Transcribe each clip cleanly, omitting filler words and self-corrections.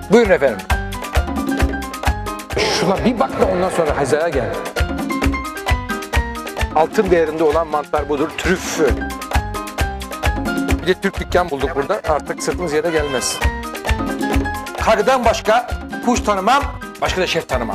Buyurun efendim. Şuna bir bak da ondan sonra hizaya gel. Altın değerinde olan mantar budur, trüf. Bir de Türk dükkan bulduk burada, artık sırtımız yere gelmez. Karıdan başka kuş tanımam, başka da şef tanımam.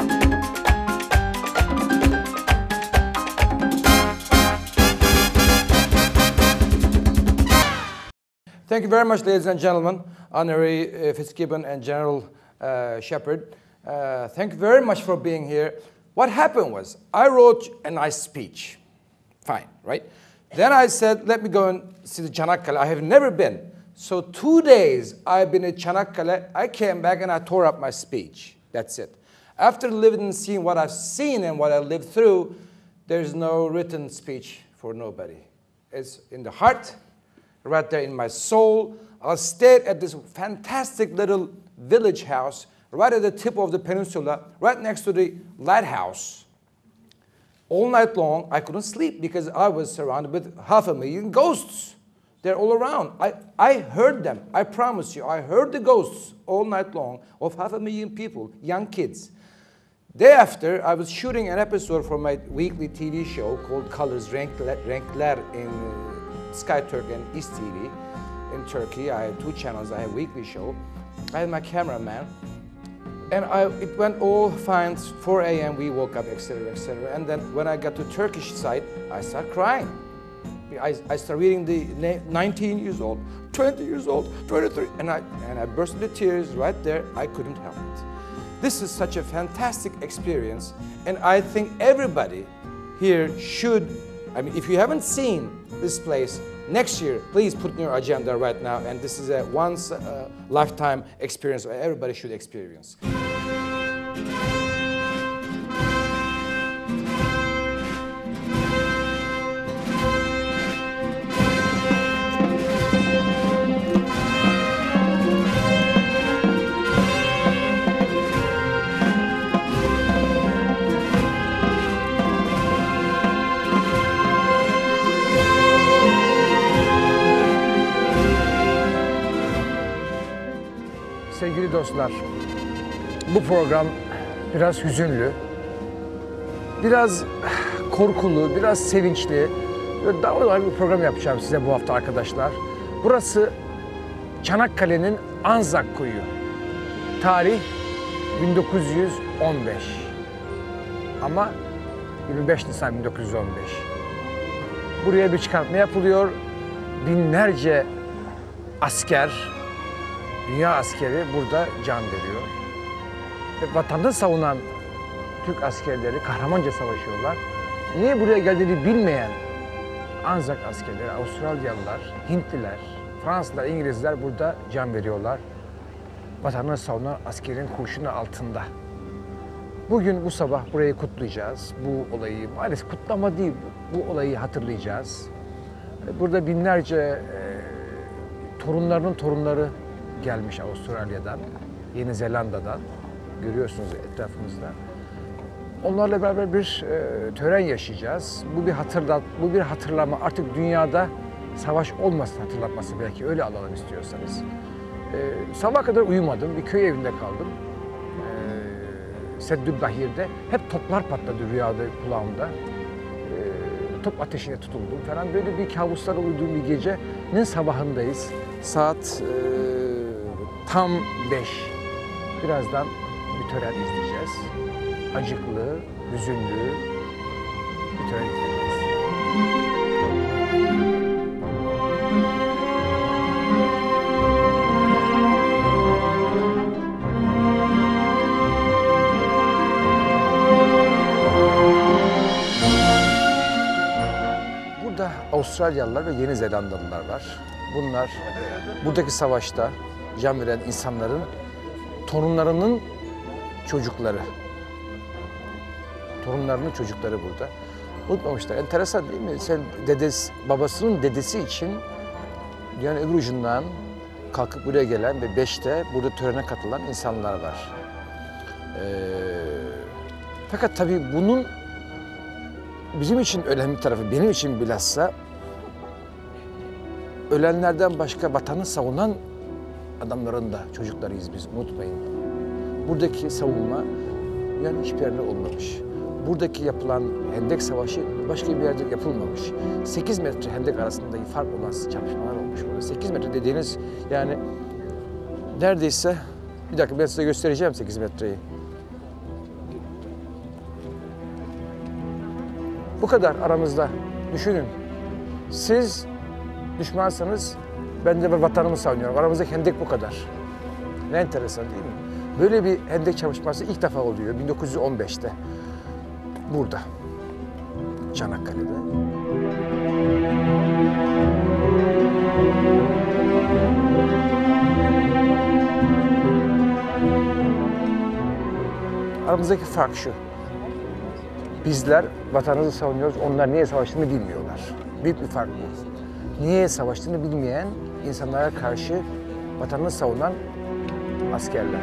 Thank you very much, ladies and gentlemen, Honorary Fitzgibbon and General Shepard. Thank you very much for being here. What happened was, I wrote a nice speech. Fine, right? Then I said, let me go and see the Çanakkale. I have never been. So 2 days I've been at Çanakkale. I came back and I tore up my speech. That's it. After living and seeing what I've seen and what I lived through, there's no written speech for nobody. It's in the heart, right there in my soul. I stayed at this fantastic little village house right at the tip of the peninsula, right next to the lighthouse. All night long, I couldn't sleep because I was surrounded with 500,000 ghosts. They're all around. I heard them. I promise you, I heard the ghosts all night long of 500,000 people, young kids. Day after, I was shooting an episode for my weekly TV show called Colors Renkler in Sky Turk and East TV in Turkey. I had 2 channels. I had a weekly show. I had my cameraman. And it went all fine. 4 a.m. we woke up, etc., etc. And then when I got to Turkish side, I started crying. I started reading the 19 years old, 20 years old, 23, and I burst into tears right there. I couldn't help it. This is such a fantastic experience, and I think everybody here should. I mean, if you haven't seen this place, next year, please put in your agenda right now, and this is a once lifetime experience everybody should experience. Sevgili dostlar, bu program biraz hüzünlü, biraz korkulu, biraz sevinçli, daha olarak bir program yapacağım size bu hafta arkadaşlar. Burası Çanakkale'nin Anzak Koyu. Tarih 1915. Ama 25 Nisan 1915. Buraya bir çıkartma yapılıyor. Binlerce asker, dünya askeri burada can veriyor. Ve vatanını savunan Türk askerleri kahramanca savaşıyorlar. Niye buraya geldiğini bilmeyen Anzak askerleri, Avustralyalılar, Hintliler, Fransızlar, İngilizler burada can veriyorlar. Vatanını savunan askerin kurşunu altında. Bugün bu sabah burayı kutlayacağız. Bu olayı, maalesef kutlama değil, bu olayı hatırlayacağız. Burada binlerce torunlarının torunları gelmiş Avustralya'dan, Yeni Zelanda'dan, görüyorsunuz etrafımızda. Onlarla beraber bir tören yaşayacağız. Bu bir hatırlama. Artık dünyada savaş olmasın hatırlatması, belki öyle alalım istiyorsanız. Sabaha kadar uyumadım, bir köy evinde kaldım. Seddübdahir'de hep toplar patladı rüyada, kulağımda. Top ateşine tutuldum falan. Böyle bir kabuslara uyduğum bir gecenin sabahındayız. Saat tam 5. Birazdan bir tören izleyeceğiz. Acıklı, hüzünlü bir tören izleyeceğiz. Burada Avustralyalılar ve Yeni Zelandalılar var. Bunlar buradaki savaşta can veren insanların torunlarının çocukları. Torunlarının çocukları burada. Unutmamışlar. Enteresan değil mi? Sen babasının dedesi için dünyanın öbür ucundan kalkıp buraya gelen ve 5'te burada törene katılan insanlar var. Fakat tabii bunun bizim için önemli tarafı, benim için bilhassa ölenlerden başka vatanı savunan adamların da çocuklarıyız biz, unutmayın. buradaki savunma yani hiçbir yerde olmamış. Buradaki yapılan Hendek Savaşı başka bir yerde yapılmamış. 8 metre hendek arasında fark olan çarpışmalar olmuş burada. 8 metre dediğiniz yani neredeyse, bir dakika ben size göstereceğim 8 metreyi. Bu kadar aramızda. Düşünün. Siz düşmansanız ben de vatanımı savunuyorum. Aramızdaki hendek bu kadar. Ne enteresan değil mi? Böyle bir hendek çalışması ilk defa oluyor 1915'te. Burada. Çanakkale'de. Aramızdaki fark şu. Bizler vatanımızı savunuyoruz, onlar niye savaştığını bilmiyorlar. Büyük bir fark bu. Niye savaştığını bilmeyen insanlara karşı vatanını savunan askerler.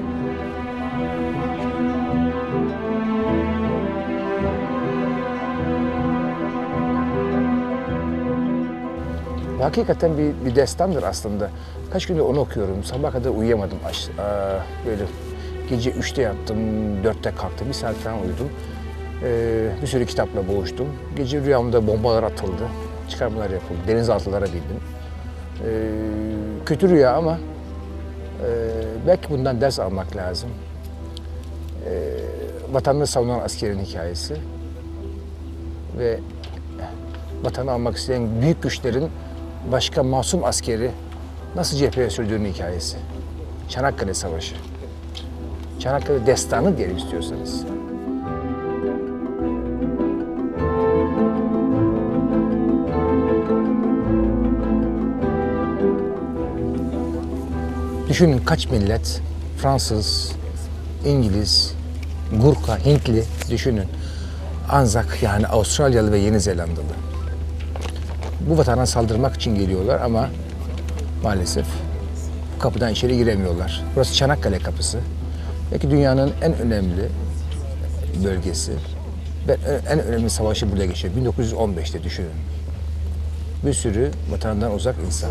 Hakikaten bir destandır aslında. Kaç gündür onu okuyorum. Sabah kadar uyuyamadım. Böyle gece 3'te yattım, 4'te kalktım. 1 saat falan uyudum. Bir sürü kitapla boğuştum. Gece rüyamda bombalar atıldı. Çıkarmalar yapıldı. Denizaltılara bindim. Kötü rüya ama belki bundan ders almak lazım. Vatanını savunan askerin hikayesi ve vatanı almak isteyen büyük güçlerin başka masum askeri nasıl cepheye sürdüğünün hikayesi. Çanakkale Savaşı. Çanakkale destanı diyelim istiyorsanız. Düşünün kaç millet, Fransız, İngiliz, Gurkha, Hintli düşünün. Anzak yani Avustralyalı ve Yeni Zelandalı. Bu vatana saldırmak için geliyorlar ama maalesef bu kapıdan içeri giremiyorlar. Burası Çanakkale Kapısı. Belki dünyanın en önemli bölgesi ve en önemli savaşı burada geçiyor. 1915'te düşünün. Bir sürü vatanından uzak insan.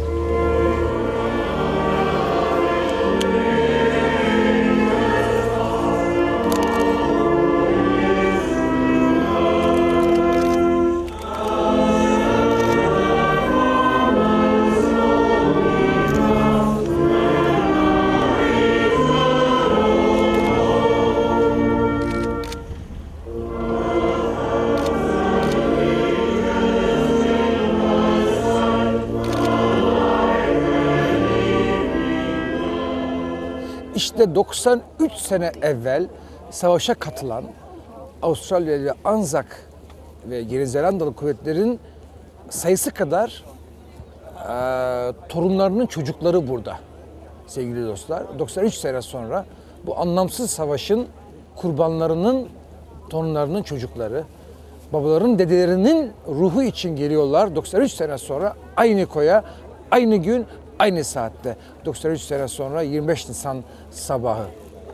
İşte 93 sene evvel savaşa katılan Avustralyalı Anzak ve Yeni Zelandalı kuvvetlerin sayısı kadar torunlarının çocukları burada sevgili dostlar. 93 sene sonra bu anlamsız savaşın kurbanlarının torunlarının çocukları, babaların dedelerinin ruhu için geliyorlar 93 sene sonra aynı koya, aynı gün, aynı saatte. 93 sene sonra 25 Nisan sabahı.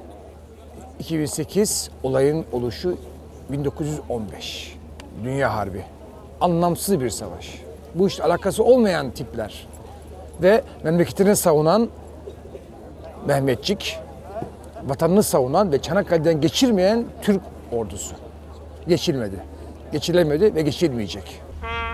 2008 olayın oluşu 1915. Dünya Harbi. Anlamsız bir savaş. Bu işte alakası olmayan tipler. Ve memleketini savunan Mehmetçik, vatanını savunan ve Çanakkale'den geçirmeyen Türk ordusu. Geçilmedi. Geçilemedi ve geçilmeyecek.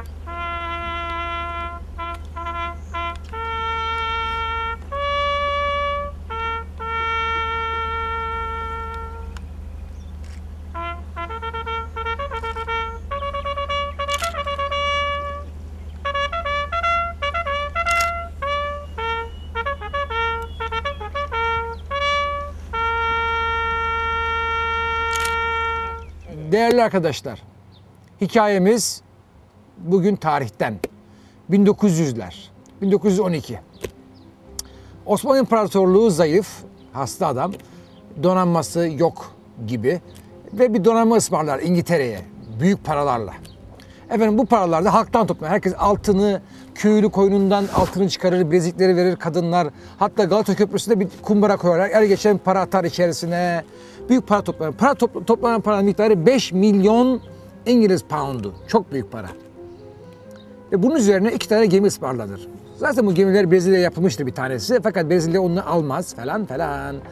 Değerli arkadaşlar, hikayemiz bugün tarihten 1900'ler, 1912. Osmanlı İmparatorluğu zayıf, hasta adam, donanması yok gibi ve bir donanma ısmarlar İngiltere'ye büyük paralarla. Efendim bu paralar da halktan toplanır. Herkes altını, köylü koynundan altını çıkarır, bilezikleri verir kadınlar. Hatta Galata Köprüsü'nde bir kumbara koyarlar. Her geçen para atar içerisine. Büyük para toplanır. Toplanan paranın miktarı 5 milyon İngiliz poundu. Çok büyük para. Ve bunun üzerine 2 tane gemi ısmarlanır. Zaten bu gemiler Brezilya yapılmıştır bir tanesi. Fakat Brezilya onu almaz falan falan.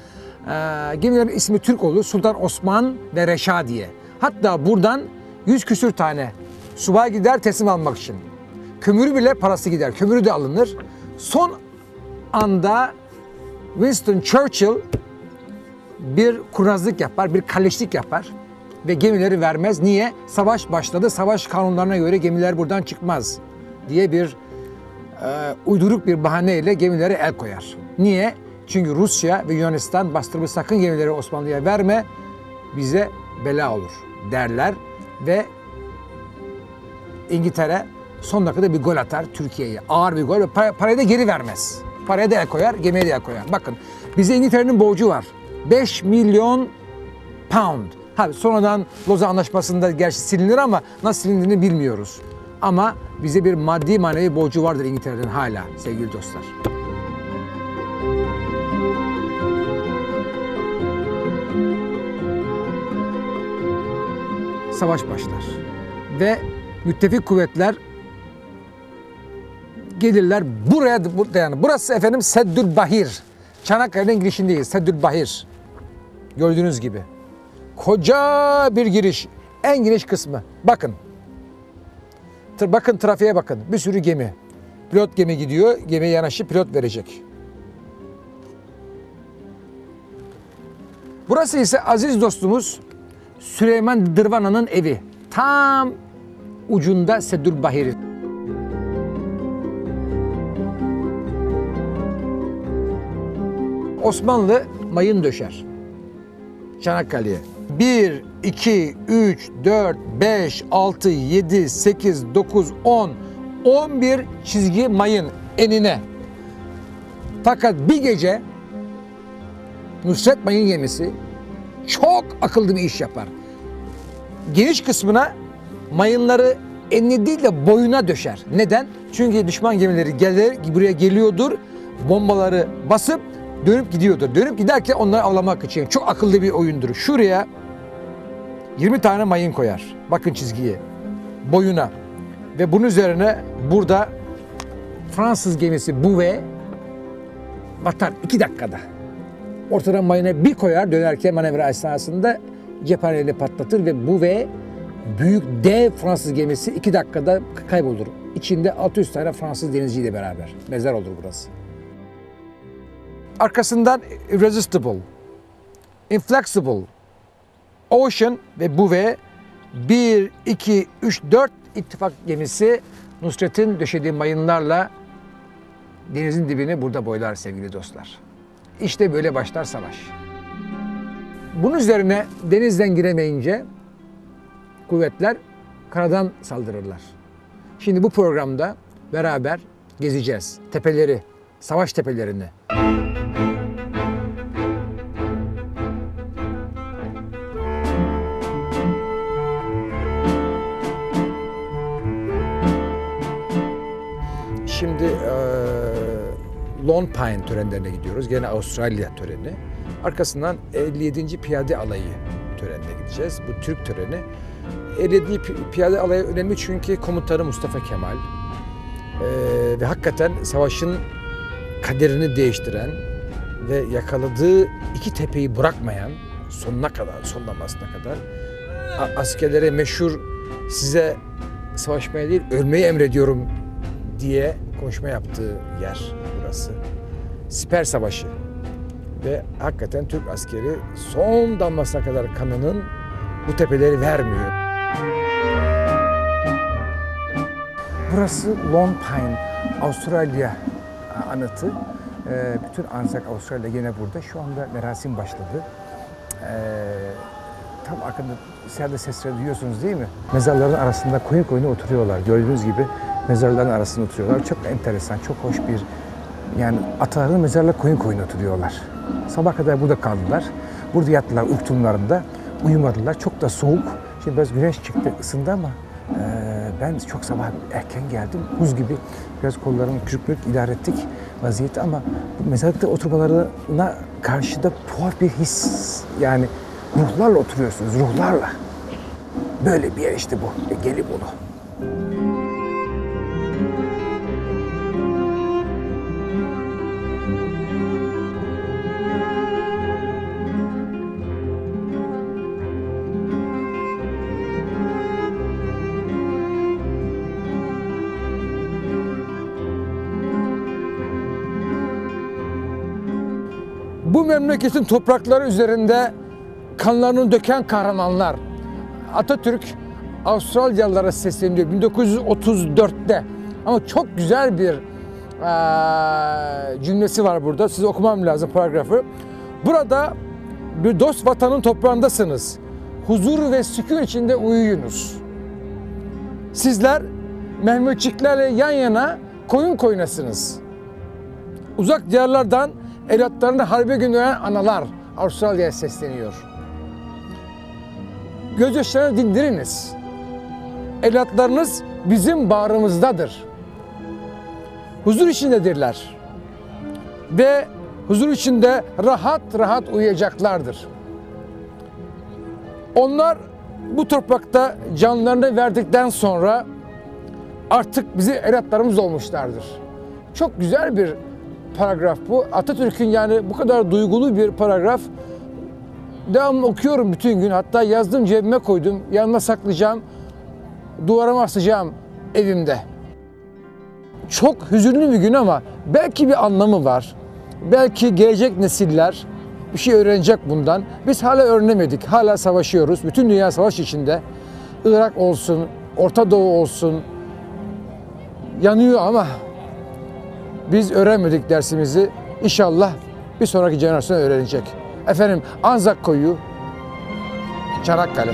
Gemilerin ismi Türk olur. Sultan Osman ve Reşadiye. Hatta buradan 100 küsür tane subay gider teslim almak için. Kömürü bile parası gider. Kömürü de alınır. Son anda Winston Churchill bir kurnazlık yapar, bir kalleşlik yapar ve gemileri vermez. Niye? Savaş başladı. Savaş kanunlarına göre gemiler buradan çıkmaz diye bir uyduruk bir bahaneyle gemilere el koyar. Niye? Çünkü Rusya ve Yunanistan bastırmış, sakın gemileri Osmanlı'ya verme, bize bela olur derler ve İngiltere son dakikada bir gol atar Türkiye'ye. Ağır bir gol ve parayı da geri vermez. Paraya da el koyar, gemiye de el koyar. Bakın, bize İngiltere'nin borcu var. 5 milyon pound. Sonradan Lozan Anlaşması'nda gerçi silinir ama nasıl silindiğini bilmiyoruz. Ama bize bir maddi manevi borcu vardır İngiltere'den hala sevgili dostlar. Savaş başlar ve müttefik kuvvetler gelirler buraya, yani burası efendim Seddülbahir. Çanakkale'nin girişindeyiz, Seddülbahir. Gördüğünüz gibi. Koca bir giriş. En geniş kısmı. Bakın. Bakın trafiğe bakın. Bir sürü gemi. Pilot gemi gidiyor. Gemiye yanaşıp pilot verecek. Burası ise aziz dostumuz Süleyman Dırvana'nın evi. Tam ucunda Seddülbahir'in. Osmanlı mayın döşer Çanakkale'ye. 1, 2, 3, 4, 5, 6, 7, 8, 9, 10, 11 çizgi mayın enine. Fakat bir gece Nusret Mayın gemisi çok akıllı bir iş yapar. Geniş kısmına mayınları enine değil de boyuna döşer. Neden? Çünkü düşman gemileri buraya geliyordur, bombaları basıp dönüp gidiyordur. Dönüp giderken onları avlamak için. Çok akıllı bir oyundur. Şuraya 20 tane mayın koyar. Bakın çizgiye. Boyuna. Ve bunun üzerine burada Fransız gemisi Bouvet batar 2 dakikada. Ortadan mayına bir koyar, dönerken manevra esnasında cephaneyle patlatır ve Bouvet büyük dev Fransız gemisi 2 dakikada kaybolur. İçinde 600 tane Fransız denizciyle beraber. Mezar olur burası. Arkasından Irresistible, Inflexible, Ocean ve Bouvet 1, 2, 3, 4 ittifak gemisi Nusret'in döşediği mayınlarla denizin dibini burada boylar sevgili dostlar. İşte böyle başlar savaş. Bunun üzerine denizden giremeyince kuvvetler karadan saldırırlar. Şimdi bu programda beraber gezeceğiz tepeleri, savaş tepelerini. Şimdi Lone Pine törenlerine gidiyoruz. Gene Avustralya töreni. Arkasından 57. Piyade Alayı törenine gideceğiz. Bu Türk töreni. 57. Piyade Alayı önemli çünkü komutanı Mustafa Kemal ve hakikaten savaşın kaderini değiştiren ve yakaladığı 2 tepeyi bırakmayan sonuna kadar, sonlamasına kadar askerlere meşhur size savaşmaya değil ölmeyi emrediyorum diye konuşma yaptığı yer burası. Siper Savaşı ve hakikaten Türk askeri son damlasına kadar kanının bu tepeleri vermiyor. Burası Lone Pine, Avustralya anıtı. Bütün Anzac Avustralya gene burada. Şu anda merasim başladı. Tam arkada içeride sesleri duyuyorsunuz değil mi? Mezarların arasında koyun koyuna oturuyorlar. Gördüğünüz gibi mezarların arasında oturuyorlar. Çok enteresan, çok hoş bir, yani ataların mezarla koyun koyuna oturuyorlar. Sabah kadar burada kaldılar. Burada yattılar uykularında. Uyumadılar. Çok da soğuk. Şimdi biraz güneş çıktı, ısındı ama ben çok sabah erken geldim. Buz gibi biraz kollarımı kürük idare ettik vaziyeti ama bu mezarlıkta oturmalarına karşı da tuhaf bir his. Yani ruhlarla oturuyorsunuz, ruhlarla. Böyle bir yer işte bu. Gelibolu. Bu memleketin toprakları üzerinde kanlarını döken kahramanlar. Atatürk Avustralyalılara sesleniyor 1934'te. Ama çok güzel bir cümlesi var burada. Size okumam lazım paragrafı. Burada bir dost vatanın toprağındasınız. Huzur ve sükun içinde uyuyunuz. Sizler Mehmetçiklerle yan yana koyun koyunasınız. Uzak diyarlardan evlatlarını harbe gönderen analar Avustralya'ya sesleniyor. Gözyaşlarını dindiriniz. Evlatlarınız bizim bağrımızdadır. Huzur içindedirler. Ve huzur içinde rahat rahat uyuyacaklardır. Onlar bu toprakta canlarını verdikten sonra artık bizi evlatlarımız olmuşlardır. Çok güzel bir paragraf bu. Atatürk'ün yani bu kadar duygulu bir paragraf. Devamlı okuyorum bütün gün. Hatta yazdım, cebime koydum. Yanına saklayacağım. Duvarıma asacağım evimde. Çok hüzünlü bir gün ama belki bir anlamı var. Belki gelecek nesiller bir şey öğrenecek bundan. Biz hala öğrenemedik. Hala savaşıyoruz. Bütün dünya savaş içinde. Irak olsun, Orta Doğu olsun. Yanıyor ama biz öğrenmedik dersimizi. İnşallah bir sonraki jenerasyon öğrenecek. Efendim Anzak Koyu, Çanakkale.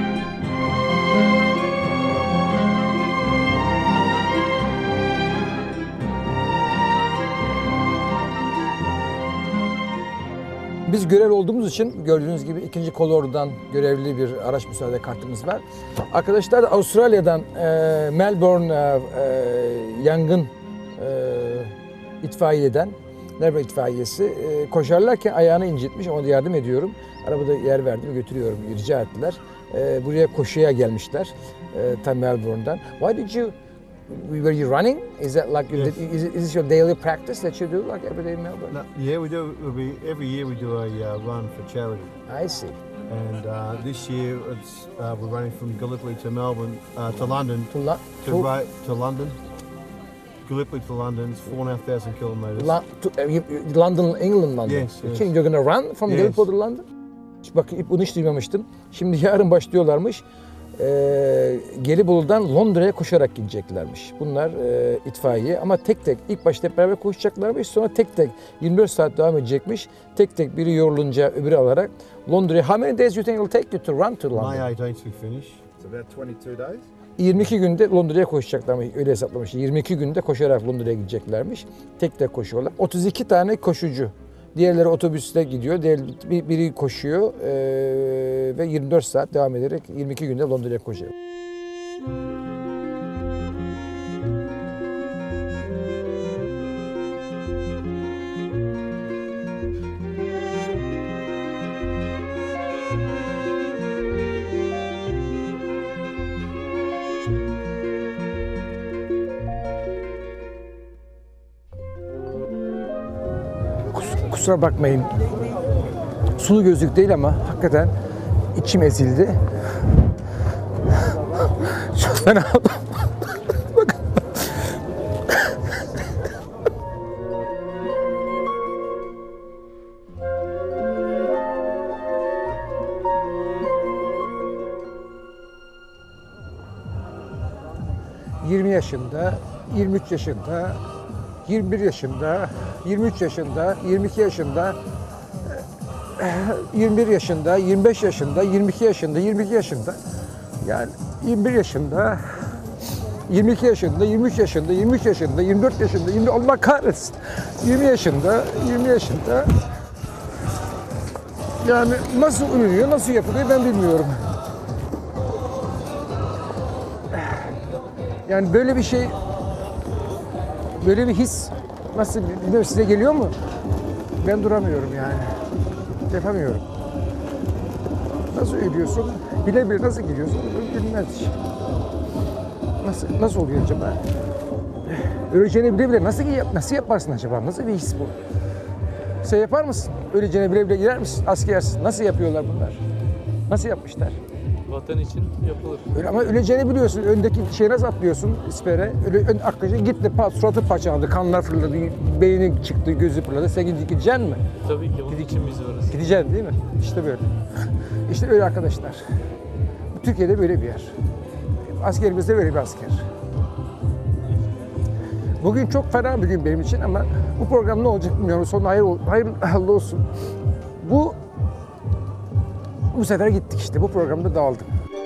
Biz görevli olduğumuz için gördüğünüz gibi 2. Kolordu'dan görevli bir araç müsaade kartımız var. Arkadaşlar da Avustralya'dan Melbourne yangın itfaiyeden, Melbourne itfaiyesi koşarlarken ayağını incitmiş. Ona da yardım ediyorum. Arabada yer verdim, götürüyorum. Rica ettiler. Buraya koşuya gelmişler. Tam Melbourne'dan. Why did you were you running? Is that like Yes. is this your daily practice that you do like every day in Melbourne? No, yeah, we do. Every year we do a run for charity, I see. and this year we're running from Gallipoli to Melbourne to London to London. Gallipoli to London is 4,500 kilometres. London, England, London. Yes, yes. Okay, you're gonna run from Yes. Gallipoli to London? Bakın bunu hiç duymamıştım. Şimdi yarın başlıyorlarmış. Gelibolu'dan Londra'ya koşarak gideceklermiş. Bunlar itfaiye ama tek tek ilk başta hep beraber koşacaklarmış. Sonra tek tek 24 saat devam edecekmiş. Tek tek biri yorulunca öbürü alarak Londra'ya. How many days do you think it will take you to run to London? May 18th we finish. It's about 22 days. 22 günde Londra'ya koşacaklarmış. Öyle hesaplamış. 22 günde koşarak Londra'ya gideceklermiş. Tek tek koşuyorlar. 32 tane koşucu. Diğerleri otobüste gidiyor. Biri koşuyor ve 24 saat devam ederek 22 günde Londra'ya koşuyor. Kusura bakmayın. Sulu gözlük değil ama hakikaten içim ezildi. Çok fena oldum. Bakın. ...20 yaşında, 23 yaşında, 21 yaşında, 23 yaşında, 22 yaşında, 21 yaşında, 25 yaşında, 22 yaşında, 22 yaşında, yani 21 yaşında, 22 yaşında, 23 yaşında, 23 yaşında, 24 yaşında, 20, Allah kahretsin, 20 yaşında, 20 yaşında, yani nasıl ürünüyor, nasıl yapılıyor ben bilmiyorum. Yani böyle bir şey, böyle bir his nasıl, bilmiyorum size geliyor mu? Ben duramıyorum yani. Yapamıyorum. Nasıl ölüyorsun? Bile bile nasıl gidiyorsun? Bilmez. Nasıl oluyor acaba? Öleceğini bile bile nasıl yaparsın acaba? Nasıl bir his bu? Sen yapar mısın? Öleceğini bile bile girer misin? Askersin. Nasıl yapıyorlar bunlar? Nasıl yapmışlar? Well, Vatan için yapılır. Öyle, ama öleceğini biliyorsun. Öndeki şeye nasıl atlıyorsun ispere? Öyle ön arkadaşı gitti, suratı parçalandı, kanlar fırladı, beyni çıktı, gözü fırladı. Sen gideceksin mi? Tabii ki onun için biz varız. Gideceksin değil mi? İşte böyle. İşte öyle arkadaşlar. Türkiye'de böyle bir yer. Askerimiz de böyle bir asker. Bugün çok fena bir gün benim için ama bu program ne olacak bilmiyorum. Sonu hayırlı olsun. Bu sefer gittik işte. Bu programda dağıldık.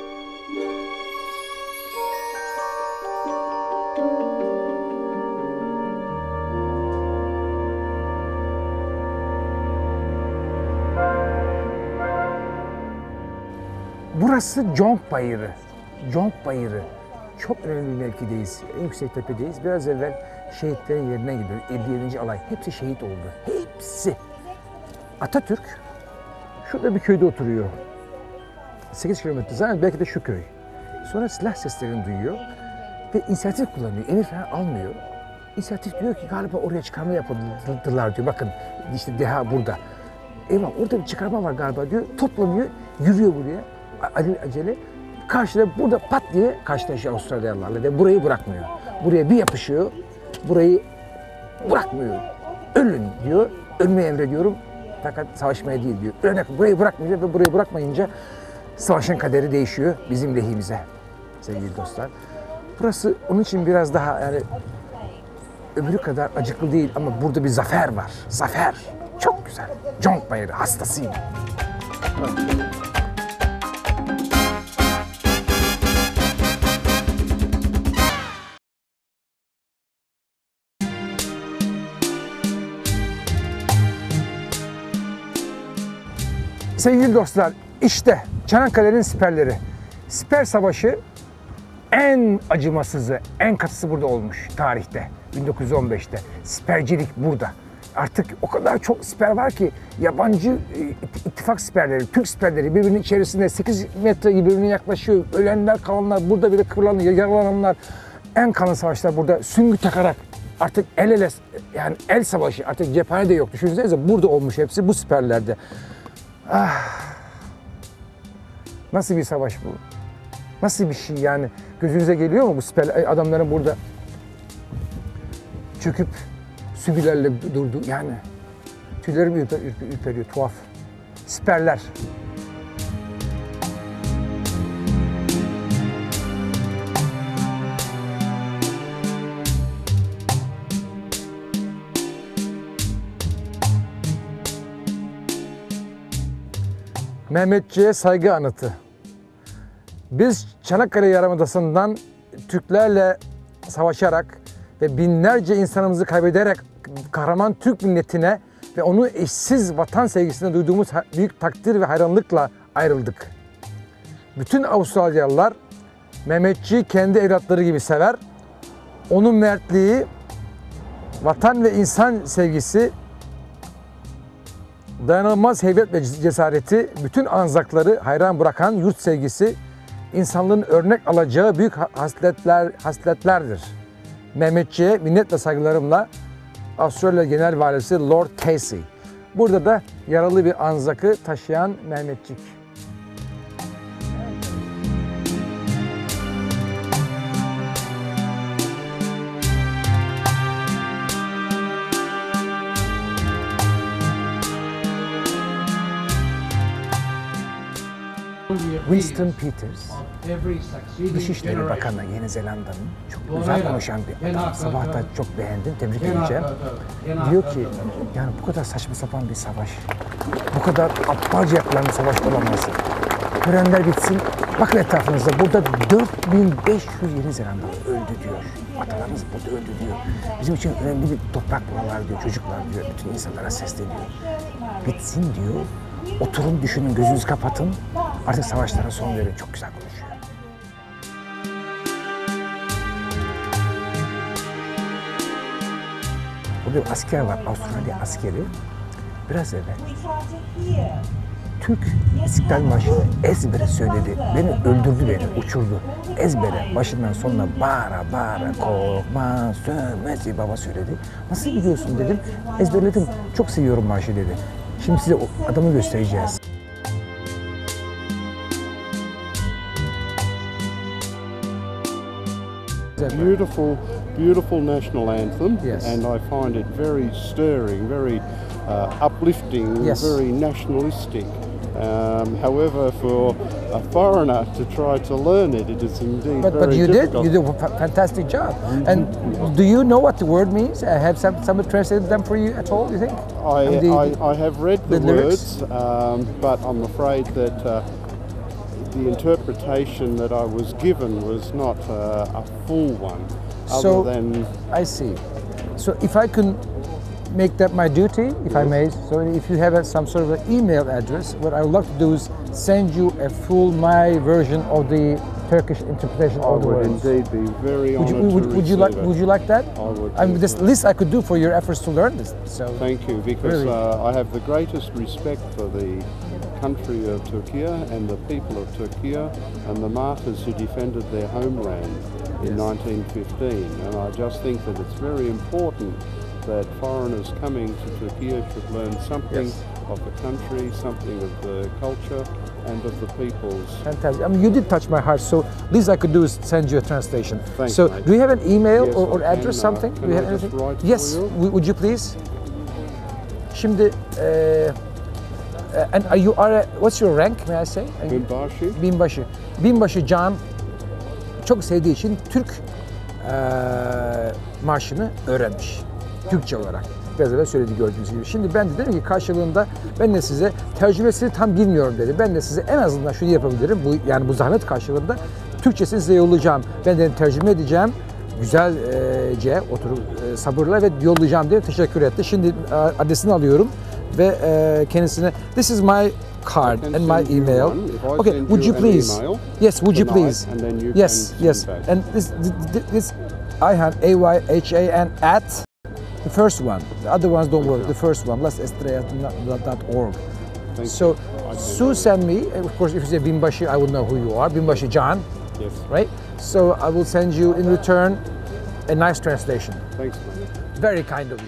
Burası Conk Bayırı. Conk Bayırı. Çok önemli bir mevkideyiz. En yüksek tepedeyiz. Biraz evvel şehitlerin yerine gidiyor. 57. alay. Hepsi şehit oldu. Hepsi. Atatürk şurada bir köyde oturuyor. 8 kilometre zaten belki de şu köy. Sonra silah seslerini duyuyor ve inisiyatif kullanıyor. Emir falan almıyor. İnisiyatif diyor ki galiba oraya çıkarma yapıldılar diyor. Bakın işte deha burada. Eyvah orada bir çıkarma var galiba diyor. Toplanıyor, yürüyor buraya. Acele. Karşıda burada pat diye karşılaşıyor Avustralyalılarla ve burayı bırakmıyor. Buraya bir yapışıyor, burayı bırakmıyor. Ölün diyor, ölmeyi emrediyorum fakat savaşmaya değil diyor. Burayı bırakmayacak ve burayı bırakmayınca savaşın kaderi değişiyor bizim lehimize sevgili dostlar. Burası onun için biraz daha yani öbürü kadar acıklı değil ama burada bir zafer var. Zafer. Çok güzel. Conk Bayırı hastasıyım. Sevgili dostlar, işte Çanakkale'nin siperleri. Siper Savaşı en acımasızı, en katısı burada olmuş tarihte, 1915'te. Sipercilik burada. Artık o kadar çok siper var ki yabancı ittifak siperleri, Türk siperleri birbirinin içerisinde 8 metre birbirine yaklaşıyor. Ölenler, kalanlar, burada bile kıvırılanlar, yaralananlar. En kanlı savaşlar burada süngü takarak artık el ele, yani el savaşı, artık cephane de yok. Düşünsenize burada olmuş hepsi bu siperlerde. Ah, nasıl bir savaş bu? Nasıl bir şey yani? Gözünüze geliyor mu bu siper adamların burada çöküp sübilerle durdu yani? Tüylerim ürperiyor, tuhaf. Siperler. Mehmetçiğe saygı anıtı. Biz Çanakkale Yarımadası'ndan Türklerle savaşarak ve binlerce insanımızı kaybederek kahraman Türk milletine ve onun eşsiz vatan sevgisine duyduğumuz büyük takdir ve hayranlıkla ayrıldık. Bütün Avustralyalılar Mehmetçiği kendi evlatları gibi sever. Onun mertliği, vatan ve insan sevgisi, dayanılmaz heybet ve cesareti, bütün Anzakları hayran bırakan yurt sevgisi, insanlığın örnek alacağı büyük hasletlerdir. Mehmetçiğe minnet ve saygılarımla Avustralya Genel Valisi Lord Casey. Burada da yaralı bir Anzak'ı taşıyan Mehmetçik. Winston Peters, Dışişleri Bakanı Yeni Zelanda'nın çok güzel konuşan bir adam. Sabah da çok beğendim, tebrik edeceğim. Diyor ki, yani bu kadar saçma sapan bir savaş, bu kadar aptalca yapılan bir savaş olamaz. Törenler bitsin, bakın etrafınızda burada 4500 Yeni Zelandalı öldü diyor. Atalarımız burada öldü diyor. Bizim için önemli bir toprak buralar diyor, çocuklar diyor, bütün insanlara sesleniyor. Bitsin diyor. Oturun, düşünün, gözünüzü kapatın. Artık savaşlara son verin. Çok güzel konuşuyor. Burada bir asker var, Avustralya askeri. Biraz evvel Türk İstiklal Marşı'nı ezbere söyledi. Beni öldürdü, beni uçurdu. Ezbere başından sonuna bağıra bağıra korkma sönmez baba söyledi. Nasıl biliyorsun dedim. Ezberledim. Çok seviyorum marşı dedi. Şimdi size o adamı göstereceğiz. beautiful, beautiful national anthem, Yes. and I find it very stirring, very uplifting, Yes. very nationalistic. However, for a foreigner to try to learn it, it is indeed But very you difficult. did a fantastic job. And do you know what the word means? Have someone translated them for you at all, you think? And I have read the lyrics? words, but I'm afraid that the interpretation that I was given was not a full one, So- other than I see. So if I can make that my duty, if I may, so if you have some sort of an email address, what I would love to do is send you a full my version of the Turkish interpretation I of the would words. indeed be very Would you, honoured to would you like receive it. would you like that? I would. I mean, this least I could do for your efforts to learn this. So Thank you, because Really? I have the greatest respect for the country of Turkey and the people of Turkey and the martyrs who defended their homeland in 1915. And I just think that it's very important that foreigners coming to Turkey should learn something Yes. of the country, something of the culture and of the peoples. fantastic. I mean, you did touch my heart. So least I could do is send you a translation. Thanks, so mate. do you have an email Yes, or I address, can, something? can Do you I have just anything? write for Yes. you? Would you please? Şimdi, and you are what's your rank? May I say? Binbashi? Binbaşı. Binbaşı Can çok sevdiği için Türk marşını öğrenmiş. Türkçe olarak. Biraz evvel söyledi gördüğünüz gibi. Şimdi ben de dedim ki karşılığında ben de size tercümesini tam bilmiyorum dedi. Ben de size en azından şunu yapabilirim. Bu zahmet karşılığında Türkçesini size yollayacağım. Ben de tercüme edeceğim. Güzelce oturup sabırla ve yollayacağım diye teşekkür etti. Şimdi adresini alıyorum ve kendisine this is my card can and my send you email. one. If I Okay, send would you you an please? email Yes, would you tonight, please? and then you Yes, can yes. send back. And this Ayhan AYHAN at the first one. The other ones don't work. The first one, lasestrella.org. Thank So you. I can Sue do send me. Of course, if you say Binbaşı, I will know who you are. Binbaşı Can, Yes. right? So I will send you in return a nice translation. Thanks, mate. Very kind of you.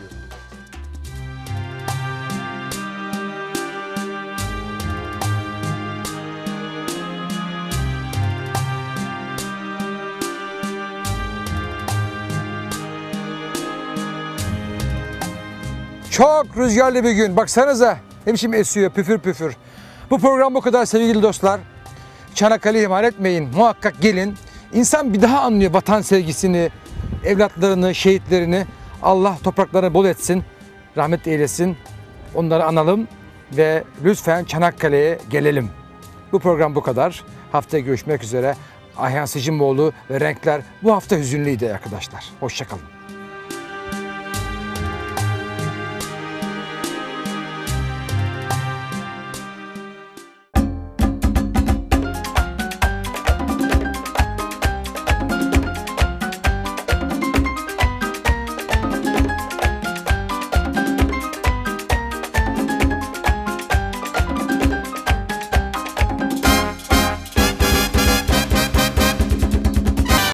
Çok rüzgarlı bir gün. Baksanıza ne biçim esiyor püfür püfür. Bu program bu kadar sevgili dostlar. Çanakkale'yi ihmal etmeyin. Muhakkak gelin. İnsan bir daha anlıyor vatan sevgisini, evlatlarını, şehitlerini. Allah topraklarını bol etsin, rahmet eylesin. Onları analım ve lütfen Çanakkale'ye gelelim. Bu program bu kadar. Haftaya görüşmek üzere. Ayhan Sicimoğlu ve Renkler bu hafta hüzünlüydü arkadaşlar. Hoşça kalın.